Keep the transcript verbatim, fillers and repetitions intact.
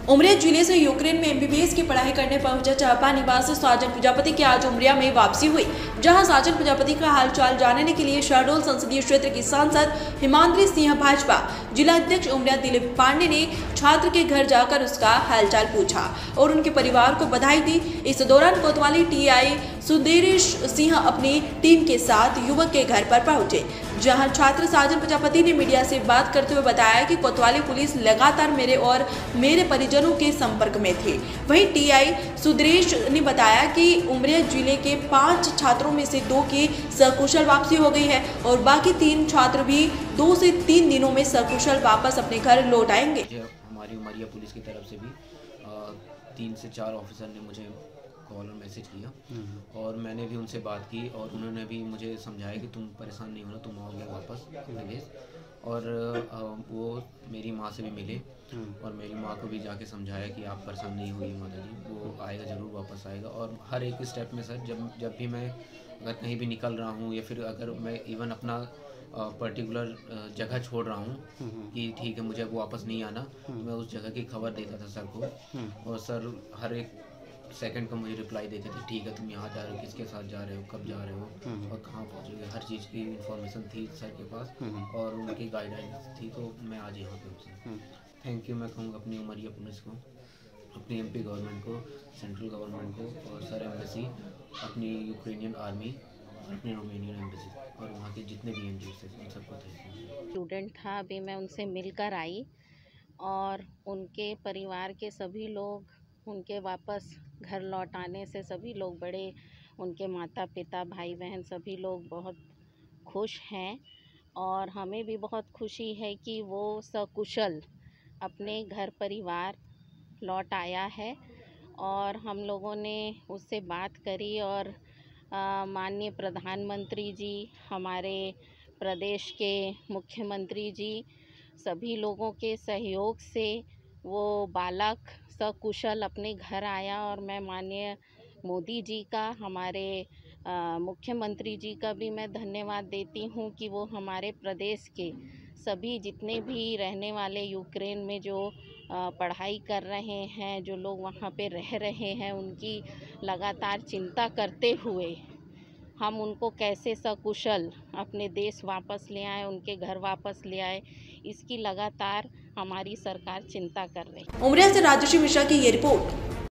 उमरिया जिले से यूक्रेन में एमबीबीएस की पढ़ाई करने पहुंचा चापा निवासी साजन प्रजापति की आज उमरिया में वापसी हुई, जहां साजन प्रजापति का हालचाल जानने के लिए शहडोल संसदीय क्षेत्र की सांसद हिमाद्री सिंह, भाजपा जिला अध्यक्ष उमरिया दिलीप पांडे ने छात्र के घर जाकर उसका हालचाल पूछा और उनके परिवार को बधाई दी। इस दौरान कोतवाली टीआई सुधीरेश सिंह अपनी टीम के साथ युवक के घर पर पहुंचे, जहां छात्र साजन प्रजापति ने मीडिया से बात करते हुए बताया कि कोतवाली पुलिस लगातार मेरे और मेरे परिजनों के संपर्क में थी। वहीं टीआई सुधीरेश ने बताया कि उमरिया जिले के पांच छात्रों में से दो की सकुशल वापसी हो गई है और बाकी तीन छात्र भी दो से तीन दिनों में सकुशल वापस अपने घर लौट आएंगे। हमारी उमरिया पुलिस की तरफ से भी आ, तीन से चार ऑफिसर ने मुझे कॉल और मैसेज किया और मैंने भी उनसे बात की और उन्होंने भी मुझे समझाया कि तुम परेशान नहीं होना, तुम आओगे वापस अपने देश। और वो मेरी माँ से भी मिले और मेरी माँ को भी जाके समझाया कि आप परेशान नहीं होइए माता जी, वो आएगा ज़रूर, वापस आएगा। और हर एक स्टेप में सर, जब जब भी मैं अगर कहीं भी निकल रहा हूँ या फिर अगर मैं इवन अपना पर्टिकुलर जगह छोड़ रहा हूँ कि ठीक है मुझे अब वापस नहीं आना, तो मैं उस जगह की खबर देता था सर को और सर हर एक सेकंड का मुझे रिप्लाई देते थे, ठीक है तुम यहाँ जा रहे हो, किसके साथ जा रहे हो, कब जा रहे हो और कहाँ पहुँचोगे, हर चीज़ की इन्फॉर्मेशन थी सर के पास और उनकी गाइडलाइंस थी। तो मैं आज यहाँ पे हूँ। थैंक यू मैं कहूँगा अपनी उमरिया पुलिस को, अपनी एमपी गवर्नमेंट को, सेंट्रल गवर्नमेंट को और सर एम्बेसी, अपनी यूक्रेनियन आर्मी, अपनी रोमेनियन एम्बेसी और वहाँ के जितने भी एन जी ओ थे उन सबको थैंक यू। स्टूडेंट था, अभी मैं उनसे मिलकर आई और उनके परिवार के सभी लोग उनके वापस घर लौट आने से सभी लोग, बड़े उनके माता पिता भाई बहन सभी लोग बहुत खुश हैं और हमें भी बहुत खुशी है कि वो सकुशल अपने घर परिवार लौट आया है। और हम लोगों ने उससे बात करी और माननीय प्रधानमंत्री जी, हमारे प्रदेश के मुख्यमंत्री जी, सभी लोगों के सहयोग से वो बालक सकुशल अपने घर आया और मैं माननीय मोदी जी का, हमारे मुख्यमंत्री जी का भी मैं धन्यवाद देती हूँ कि वो हमारे प्रदेश के सभी जितने भी रहने वाले यूक्रेन में जो आ, पढ़ाई कर रहे हैं, जो लोग वहाँ पे रह रहे हैं, उनकी लगातार चिंता करते हुए हम उनको कैसे सकुशल अपने देश वापस ले आए, उनके घर वापस ले आए, इसकी लगातार हमारी सरकार चिंता कर रही है। उमरिया से राजश्री मिश्रा की ये रिपोर्ट।